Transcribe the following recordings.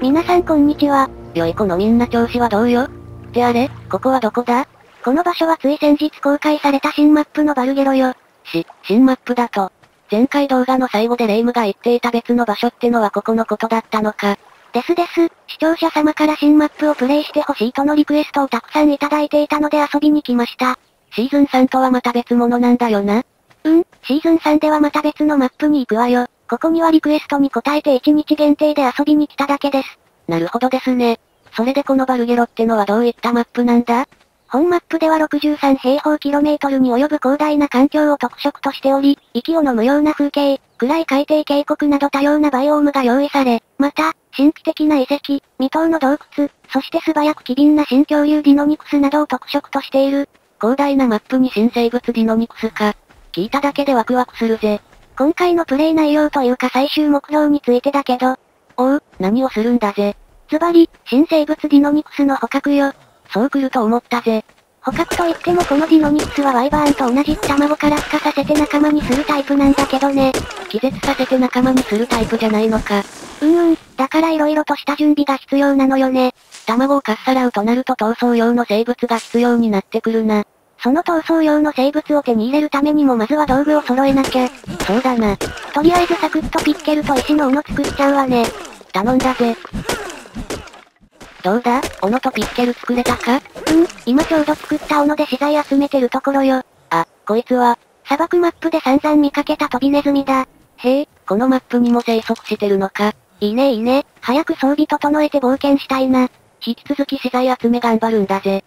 皆さんこんにちは。 よい子のみんな調子はどうよ？ってあれ、ここはどこだ？ この場所はつい先日公開された新マップのバルゲロよ。 新マップだと。前回動画の最後でレイムが言っていた別の場所ってのはここのことだったのか。 です。視聴者様から新マップをプレイしてほしいとのリクエストをたくさんいただいていたので遊びに来ました。 シーズン3とはまた別物なんだよな。 シーズン3ではまた別のマップに行くわよ。ここにはリクエストに応えて1日限定で遊びに来ただけです。 なるほどですね。それでこのバルゲロってのはどういったマップなんだ？ 本マップでは63平方キロメートルに及ぶ広大な環境を特色としており、息を飲むような風景、暗い海底渓谷など多様なバイオームが用意され、また、神秘的な遺跡、未踏の洞窟、そして素早く機敏な新恐竜ディノニクスなどを特色としている。 広大なマップに新生物ディノニクスか。聞いただけでワクワクするぜ。 今回のプレイ内容というか最終目標についてだけど。 何をするんだぜ。 ズバリ、新生物ディノニクスの捕獲よ。 そう来ると思ったぜ。 捕獲といってもこのディノニクスはワイバーンと同じく卵から孵化させて仲間にするタイプなんだけどね。 気絶させて仲間にするタイプじゃないのか。 だから色々とした準備が必要なのよね。 卵をかっさらうとなると逃走用の生物が必要になってくるな。 その逃走用の生物を手に入れるためにもまずは道具を揃えなきゃ。 そうだな。 とりあえずサクッとピッケルと石の斧作っちゃうわね。 頼んだぜ。どうだ？斧とピッケル作れたか？ 今ちょうど作った斧で資材集めてるところよ。 こいつは、 砂漠マップで散々見かけたトビネズミだ。 へえ、このマップにも生息してるのか。 いいね。早く装備整えて冒険したいな。 引き続き資材集め頑張るんだぜ。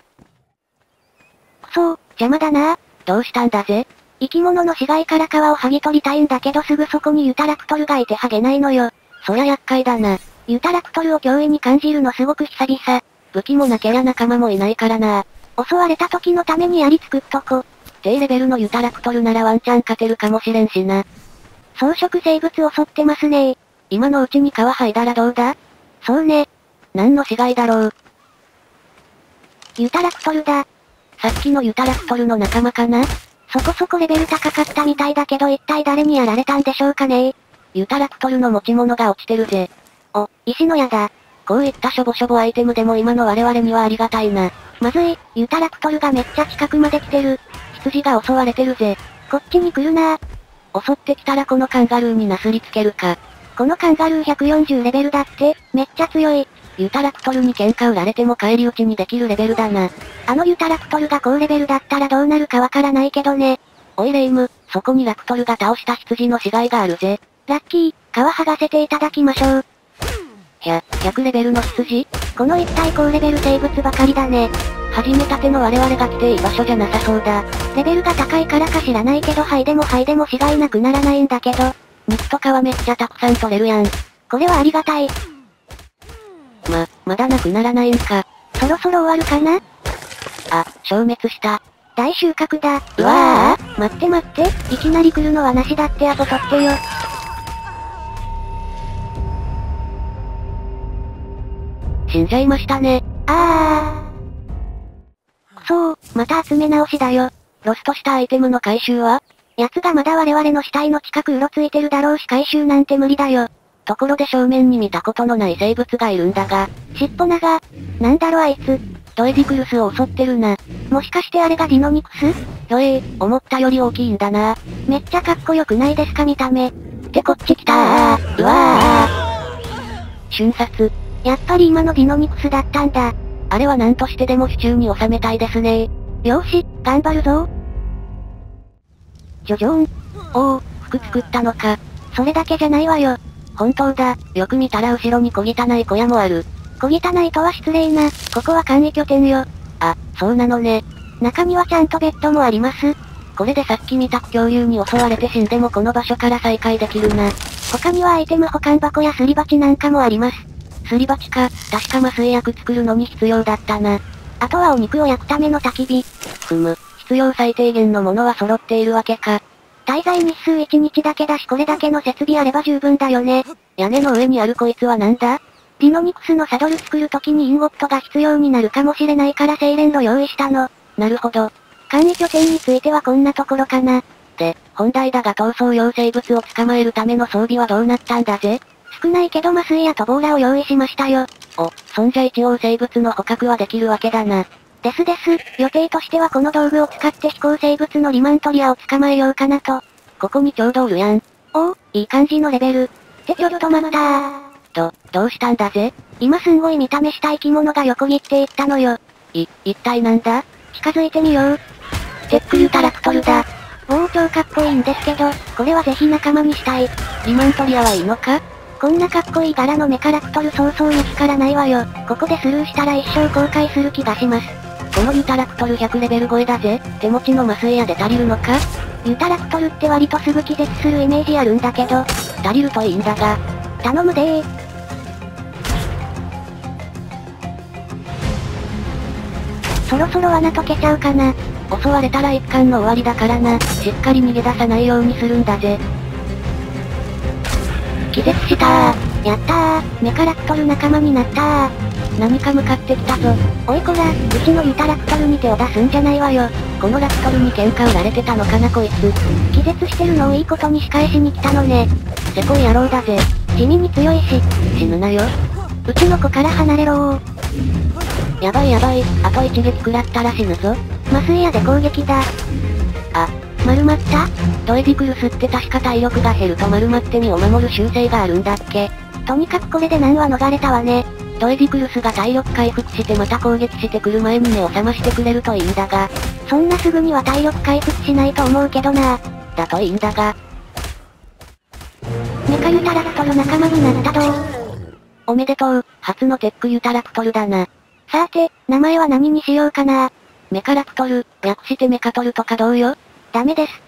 邪魔だな。 どうしたんだぜ？ 生き物の死骸から皮を剥ぎ取りたいんだけどすぐそこにユタラクトルがいて剥げないのよ。 そりゃ厄介だな。 ユタラクトルを脅威に感じるのすごく久々。 武器もなけりゃ仲間もいないからな。 襲われた時のために槍作っとこ。 低レベルのユタラクトルならワンチャン勝てるかもしれんしな。 草食生物襲ってますね。 今のうちに皮剥いだらどうだ？ そうね。 何の死骸だろう。 ユタラクトルだ。 さっきのユタラクトルの仲間かな？ そこそこレベル高かったみたいだけど一体誰にやられたんでしょうかね。 ユタラクトルの持ち物が落ちてるぜ。 石の矢だ。 こういったしょぼしょぼアイテムでも今の我々にはありがたいな。 まずい、ユタラクトルがめっちゃ近くまで来てる。 羊が襲われてるぜ。 こっちに来るな。 襲ってきたらこのカンガルーになすりつけるか。 このカンガルー140レベルだって、めっちゃ強い。 ユタラクトルに喧嘩売られても返り討ちにできるレベルだな。 あのユタラクトルが高レベルだったらどうなるかわからないけどね。 おいレイム、そこにラクトルが倒した羊の死骸があるぜ。 ラッキー、皮剥がせていただきましょう。 100レベルの羊？ この一体高レベル生物ばかりだね。 始めたての我々が来ていい場所じゃなさそうだ。 レベルが高いからか知らないけど剥いでも死骸なくならないんだけど。 肉と皮めっちゃたくさん取れるやん。 これはありがたい。 まだなくならないんか。 そろそろ終わるかな？ 消滅した。 大収穫だ。 うわぁ、待って。いきなり来るのはなしだってアポ取ってよ。 死んじゃいましたね。 また集め直しだよ。 ロストしたアイテムの回収は？ 奴がまだ我々の死体の近くうろついてるだろうし回収なんて無理だよ。 ところで正面に見たことのない生物がいるんだが。 尻尾長。なんだろあいつ。 ドエディクルスを襲ってるな。 もしかしてあれがディノニクス？ 思ったより大きいんだな。 めっちゃかっこよくないですか見た目。 ってこっち来たー。うわー。瞬殺。 やっぱり今のディノニクスだったんだ。 あれは何としてでも手中に収めたいですね。 よし、頑張るぞ。ジョジョーン。 服作ったのか。 それだけじゃないわよ。 本当だ、よく見たら後ろに小汚い小屋もある。 小汚いとは失礼な、ここは簡易拠点よ。 そうなのね。 中にはちゃんとベッドもあります。 これでさっき見た恐竜に襲われて死んでもこの場所から再開できるな。 他にはアイテム保管箱やすり鉢なんかもあります。 すり鉢か、確か麻酔薬作るのに必要だったな。 あとはお肉を焼くための焚き火。 必要最低限のものは揃っているわけか。 滞在日数1日だけだしこれだけの設備あれば十分だよね。 屋根の上にあるこいつはなんだ？ ディノニクスのサドル作るときにインゴットが必要になるかもしれないから精錬炉用意したの。 なるほど。 簡易拠点についてはこんなところかな。 本題だが逃走用生物を捕まえるための装備はどうなったんだぜ？ 少ないけど麻酔やトボーラを用意しましたよ。 そんじゃ一応生物の捕獲はできるわけだな。 です。予定としてはこの道具を使って飛行生物のリマントリアを捕まえようかなと。 ここにちょうどおるやん。 いい感じのレベル。ってちょっと待ったー。 どうしたんだぜ？ 今すんごい見た目した生き物が横切っていったのよ。 一体なんだ？ 近づいてみよう。 テックユタラクトルだ。 超かっこいいんですけど、これはぜひ仲間にしたい。 リマントリアはいいのか？ こんなかっこいい柄のメカラクトルそうそう見つからないわよ。ここでスルーしたら一生後悔する気がします。 このユタラクトル100レベル超えだぜ。手持ちの麻酔矢で足りるのか？ ユタラクトルって割とすぐ気絶するイメージあるんだけど。 足りるといいんだが。 頼むでー。そろそろ罠解けちゃうかな。 襲われたら一巻の終わりだからな。しっかり逃げ出さないようにするんだぜ。 気絶したー。やったー。メカラクトル仲間になったー。 何か向かってきたぞ。 おいこら、うちのユタラクトルに手を出すんじゃないわよ。 このラクトルに喧嘩売られてたのかなこいつ。 気絶してるのをいいことに仕返しに来たのね。 せこい野郎だぜ。 地味に強いし。 死ぬなよ。 うちの子から離れろー。 やばい。あと一撃食らったら死ぬぞ。 麻酔矢で攻撃だ。丸まった？ ドエディクルスって確か体力が減ると丸まって身を守る習性があるんだっけ？ とにかくこれで難は逃れたわね。 ドエディクルスが体力回復してまた攻撃してくる前に目を覚ましてくれるといいんだが。 そんなすぐには体力回復しないと思うけどな。 だといいんだが。 メカユタラクトル仲間になったどー。 おめでとう、初のテックユタラクトルだな。 さて、名前は何にしようかな。 メカラクトル、略してメカトルとかどうよ？ ダメです。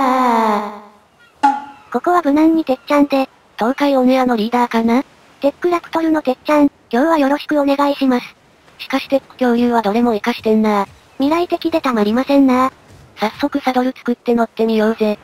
ここは無難にてっちゃんで。 東海オネアのリーダーかな？ テックラクトルのてっちゃん、今日はよろしくお願いします。 しかしテック恐竜はどれも活かしてんな。 未来的でたまりませんな。 早速サドル作って乗ってみようぜ。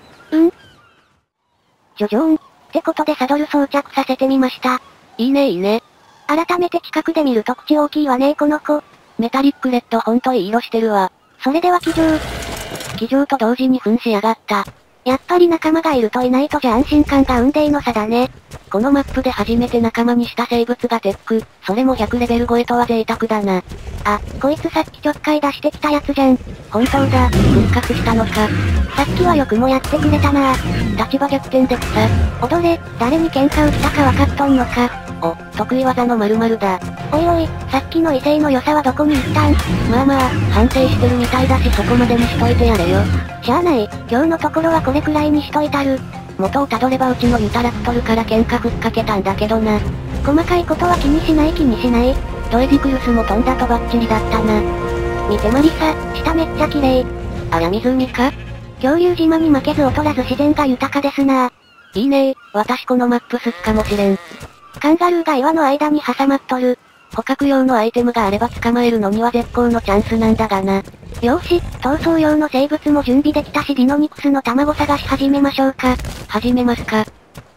ジョジョーン。ってことでサドル装着させてみました。 いいね。 改めて近くで見ると口大きいわねこの子。 メタリックレッドほんといい色してるわ。 それでは騎乗。 騎乗と同時に噴しやがった。 やっぱり仲間がいるといないとじゃ安心感が雲泥の差だね。 このマップで初めて仲間にした生物がテック、それも100レベル超えとは贅沢だな。 こいつさっきちょっかい出してきたやつじゃん。 本当だ、復活したのか。 さっきはよくもやってくれたな。 立場逆転で草。 踊れ、誰に喧嘩売ったか分かっとんのか。 得意技の〇〇だ。 おい、さっきの威勢の良さはどこに行ったん？ まあ、反省してるみたいだしそこまでにしといてやれよ。 しゃあない、今日のところはこれくらいにしといたる。 元をたどればうちのユタラクトルから喧嘩ふっかけたんだけどな。 細かいことは気にしない。 ドエディクルスも飛んだとバッチリだったな。 見てマリサ、下めっちゃ綺麗。 湖か？ 恐竜島に負けず劣らず自然が豊かですな。 いいね私このマップ好きかもしれん。 カンガルーが岩の間に挟まっとる。 捕獲用のアイテムがあれば捕まえるのには絶好のチャンスなんだがな。 よし、逃走用の生物も準備できたしディノニクスの卵探し始めましょうか。 始めますか。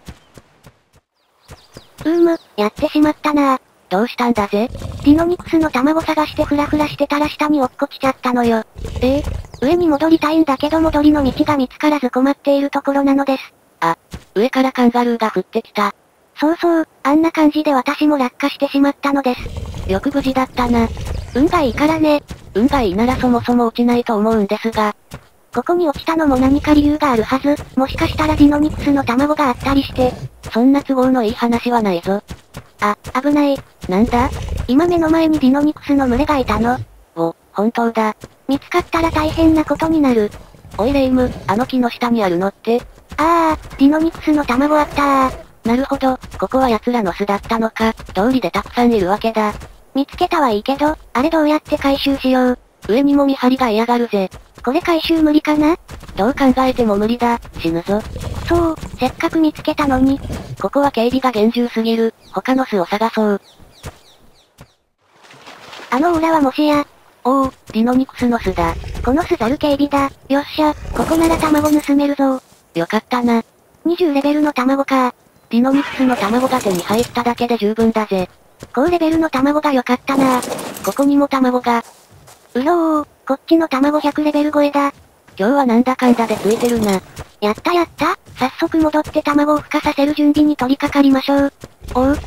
やってしまったな。 どうしたんだぜ？ ディノニクスの卵探してフラフラしてたら下に落っこちちゃったのよ。上に戻りたいんだけど戻りの道が見つからず困っているところなのです。 上からカンガルーが降ってきた。 そう、あんな感じで私も落下してしまったのです。 よく無事だったな。 運がいいからね。 運がいいならそもそも落ちないと思うんですが。 ここに落ちたのも何か理由があるはず。もしかしたらディノニクスの卵があったりして。 そんな都合のいい話はないぞ。 危ない。 なんだ？ 今目の前にディノニクスの群れがいたの。 本当だ。 見つかったら大変なことになる。 おいレイム、あの木の下にあるのって？ ディノニクスの卵あったー。 なるほど、ここは奴らの巣だったのか。通りでたくさんいるわけだ。 見つけたはいいけど、あれどうやって回収しよう。 上にも見張りが嫌がるぜ。 これ回収無理かな？ どう考えても無理だ、死ぬぞ。 せっかく見つけたのに。 ここは警備が厳重すぎる、他の巣を探そう。 あの裏はもしや。 ディノニクスの巣だ。 この巣ザル警備だ。よっしゃ、ここなら卵盗めるぞ。 よかったな。 20レベルの卵か。 ディノニクスの卵が手に入っただけで十分だぜ。 高レベルの卵が良かったな。 ここにも卵が。 こっちの卵100レベル超えだ。 今日はなんだかんだでついてるな。 やったやった。早速戻って卵を孵化させる準備に取り掛かりましょう。 おう。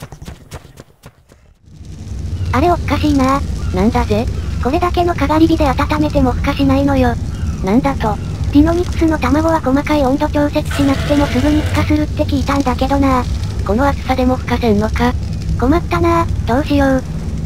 あれおかしいな。 なんだぜ。 これだけのかがり火で温めても孵化しないのよ。 なんだと。 ディノニクスの卵は細かい温度調節しなくてもすぐに孵化するって聞いたんだけどな。 この暑さでも孵化せんのか。 困ったな。どうしよう。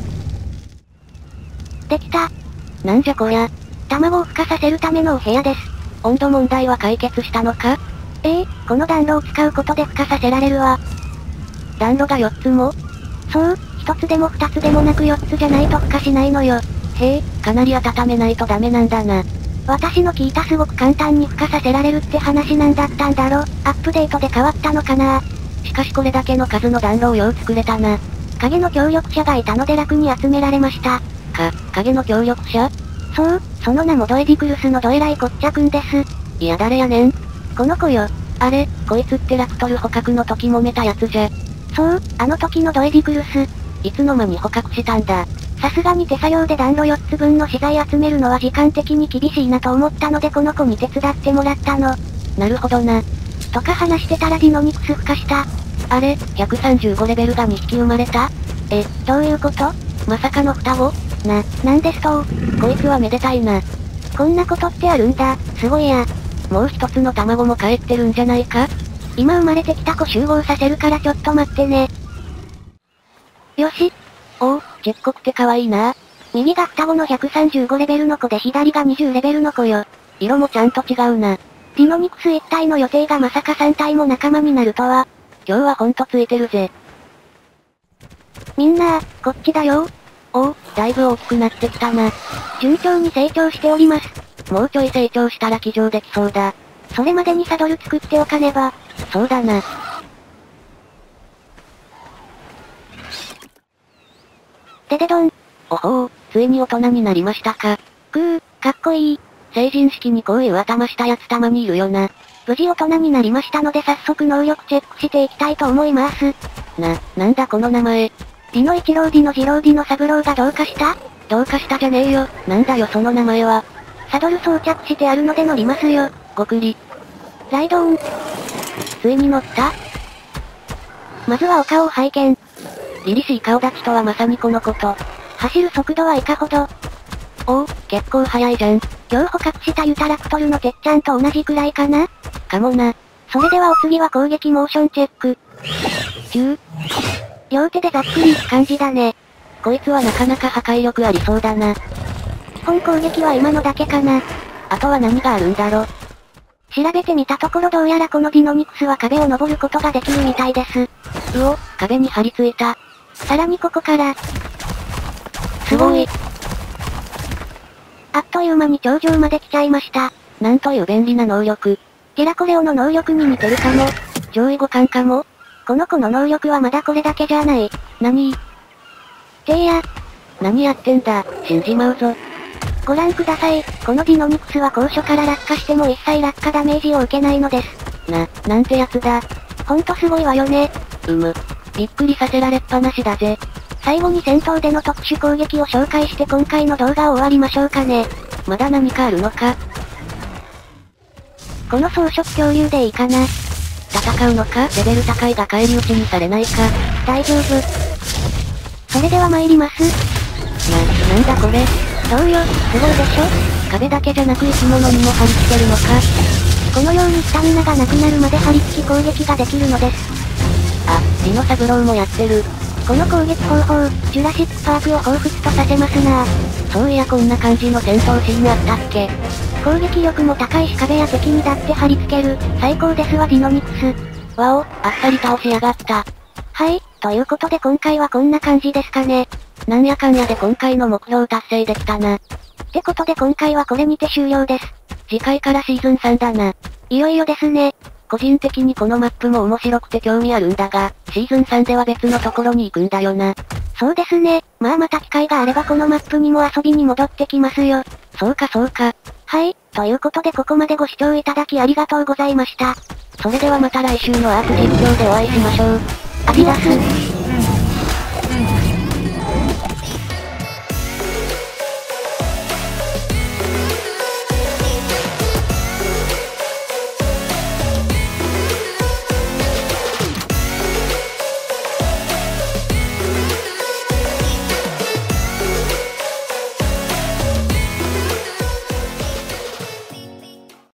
できた。 なんじゃこりゃ。 卵を孵化させるためのお部屋です。 温度問題は解決したのか？ この暖炉を使うことで孵化させられるわ。 暖炉が4つも？ そう、1つでも2つでもなく4つじゃないと孵化しないのよ。 へえ、かなり温めないとダメなんだな。 私の聞いたすごく簡単に孵化させられるって話なんだったんだろ。アップデートで変わったのかな。 しかしこれだけの数の暖炉をよう作れたな。 影の協力者がいたので楽に集められました。 影の協力者？ そう、その名もドエディクルスのどえらいこっちゃくんです。 いや誰やねん。 この子よ。 あれ、こいつってラプトル捕獲の時揉めたやつじゃ。 そう、あの時のドエディクルス。 いつの間に捕獲したんだ。 さすがに手作業で暖炉4つ分の資材集めるのは時間的に厳しいなと思ったのでこの子に手伝ってもらったの。 なるほどな。 とか話してたらディノニクス孵化した。 あれ、135レベルが2匹生まれた？ どういうこと？ まさかの双子？ なんですと？ こいつはめでたいな。 こんなことってあるんだ、すごいや。 もう一つの卵も帰ってるんじゃないか？ 今生まれてきた子集合させるからちょっと待ってね。よし。 おう、ちっこくて可愛いな。 右が双子の135レベルの子で左が20レベルの子よ。 色もちゃんと違うな。 ディノニクス1体の予定がまさか3体も仲間になるとは。 今日はほんとついてるぜ。 みんな、こっちだよ。 おう、だいぶ大きくなってきたな。 順調に成長しております。 もうちょい成長したら騎乗できそうだ。 それまでにサドル作っておかねば。 そうだな。 デデドン。 おほう、ついに大人になりましたか。 かっこいい。 成人式にこういう頭したやつたまにいるよな。 無事大人になりましたので早速能力チェックしていきたいと思います。 なんだこの名前。 ディノ一郎ディノ二郎ディノ三郎がどうかした？ どうかしたじゃねえよ。なんだよその名前は。 サドル装着してあるので乗りますよ。 ごくり。 ライドオン。 ついに乗った？ まずはお顔を拝見。 凛々しい顔立ちとはまさにこのこと。 走る速度はいかほど？ おお、結構速いじゃん。 今日捕獲したユタラクトルのてっちゃんと同じくらいかな？ かもな。 それではお次は攻撃モーションチェック。両手でざっくりいく感じだね。 こいつはなかなか破壊力ありそうだな。 基本攻撃は今のだけかな。 あとは何があるんだろ。 調べてみたところどうやらこのディノニクスは壁を登ることができるみたいです。 うお、壁に張り付いた。 さらにここから。 すごい。 あっという間に頂上まで来ちゃいました。 なんという便利な能力。 テラコレオの能力に似てるかも。 上位互換かも。 この子の能力はまだこれだけじゃない。 何やってんだ、死んじまうぞ。 ご覧ください。このディノニクスは高所から落下しても一切落下ダメージを受けないのです。 なんてやつだ。 ほんとすごいわよね。 びっくりさせられっぱなしだぜ。 最後に戦闘での特殊攻撃を紹介して今回の動画を終わりましょうかね。 まだ何かあるのか？ この草食恐竜でいいかな。 戦うのか？レベル高いが返り討ちにされないか？ 大丈夫。それでは参ります。 なんだこれ。 どうよ、すごいでしょ？ 壁だけじゃなく生き物にも張り付けるのか？ このようにスタミナがなくなるまで張り付き攻撃ができるのです。 ディノサブローもやってる。 この攻撃方法、ジュラシックパークを彷彿とさせますな。 そういやこんな感じの戦闘シーンあったっけ？ 攻撃力も高いし壁や敵にだって貼り付ける。最高ですわディノニクス。 わお、あっさり倒しやがった。 はい、ということで今回はこんな感じですかね。 なんやかんやで今回の目標達成できたな。 ってことで今回はこれにて終了です。 次回からシーズン3だな。 いよいよですね。 個人的にこのマップも面白くて興味あるんだが、シーズン3では別のところに行くんだよな。 そうですね。また機会があればこのマップにも遊びに戻ってきますよ。 そうか。 はい、ということでここまでご視聴いただきありがとうございました。 それではまた来週のアーク実況でお会いしましょう。 アディダス。